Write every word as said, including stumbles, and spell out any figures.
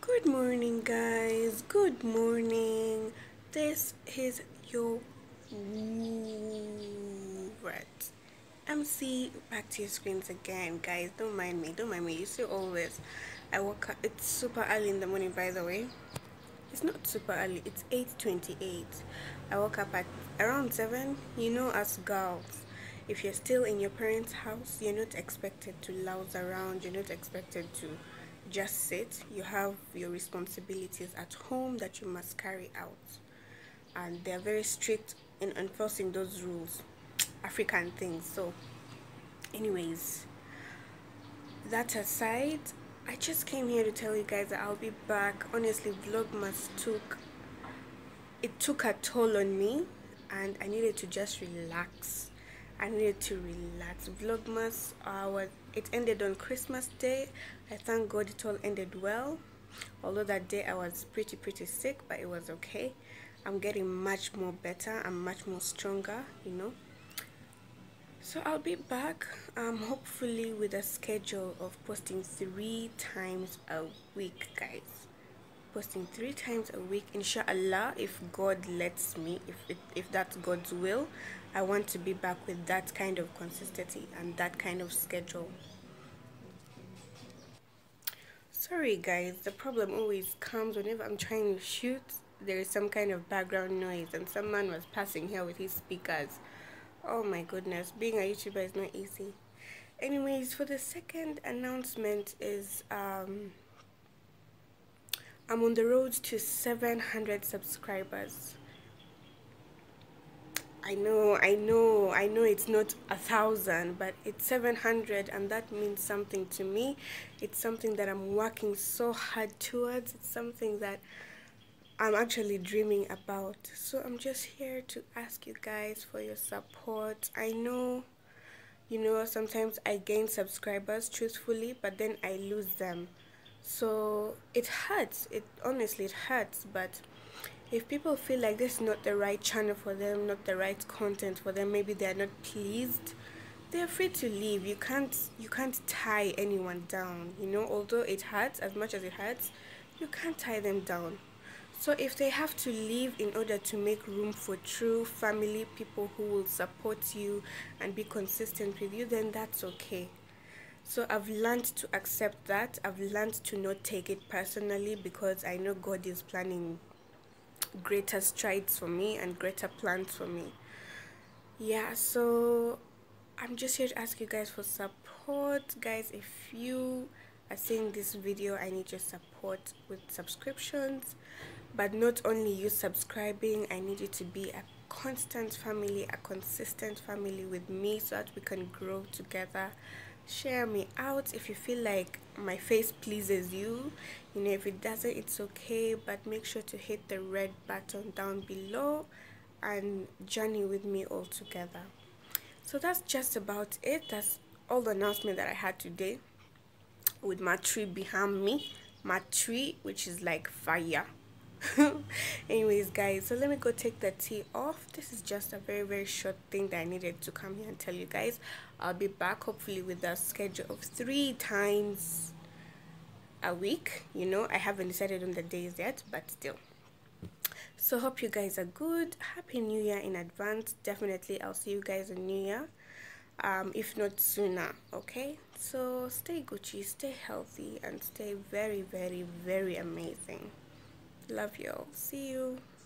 Good morning, guys. Good morning. This is your right M C back to your screens again, guys. Don't mind me. Don't mind me. You see, always I woke up. It's super early in the morning, by the way. It's not super early. It's eight twenty-eight. I woke up at around seven. You know, as girls, if you're still in your parents' house, you're not expected to lounge around. You're not expected to just sit. You have your responsibilities at home that you must carry out, and they're very strict in enforcing those rules. African things. So, anyways, that aside, I just came here to tell you guys that I'll be back. Honestly, Vlogmas took it took a toll on me, and I needed to just relax. I needed to relax. Vlogmas uh, was it ended on Christmas Day. I thank God it all ended well. Although that day I was pretty pretty sick, but it was okay. I'm getting much more better. I'm much more stronger, you know. So I'll be back, um, hopefully with a schedule of posting three times a week, guys. Posting three times a week, inshallah, if God lets me, if it, if that's God's will. I want to be back with that kind of consistency and that kind of schedule. Sorry, guys, the problem always comes whenever I'm trying to shoot. There is some kind of background noise, and someone was passing here with his speakers. Oh my goodness, being a YouTuber is not easy. Anyways, for the second announcement is um I'm on the road to seven hundred subscribers. I know, I know, I know it's not a thousand, but it's seven hundred, and that means something to me. It's something that I'm working so hard towards. It's something that I'm actually dreaming about. So I'm just here to ask you guys for your support. I know, you know, sometimes I gain subscribers truthfully, but then I lose them. So it hurts. It honestly it hurts, but if people feel like this is not the right channel for them, not the right content for them, maybe they're not pleased, they're free to leave. You can't you can't tie anyone down, you know, although it hurts as much as it hurts, you can't tie them down. So if they have to leave in order to make room for true family, people who will support you and be consistent with you, then that's okay. So I've learned to accept that. I've learned to not take it personally, because I know God is planning greater strides for me and greater plans for me. Yeah, so I'm just here to ask you guys for support. Guys, if you are seeing this video, I need your support with subscriptions. But not only you subscribing, I need you to be a constant family, a consistent family with me, so that we can grow together. Share me out if you feel like my face pleases you. You know, if it doesn't, it's okay, but make sure to hit the red button down below and journey with me all together. So that's just about it. That's all the announcement that I had today, with my tree behind me, my tree, which is like fire. Anyways, guys, so let me go take the tea off. This is just a very very short thing that I needed to come here and tell you guys. I'll be back hopefully with a schedule of three times a week. You know, I haven't decided on the days yet, but still. So hope you guys are good. Happy New Year in advance. Definitely I'll see you guys in New Year, um if not sooner. Okay, so stay Gucci, stay healthy, and stay very very very amazing. Love you all. See you.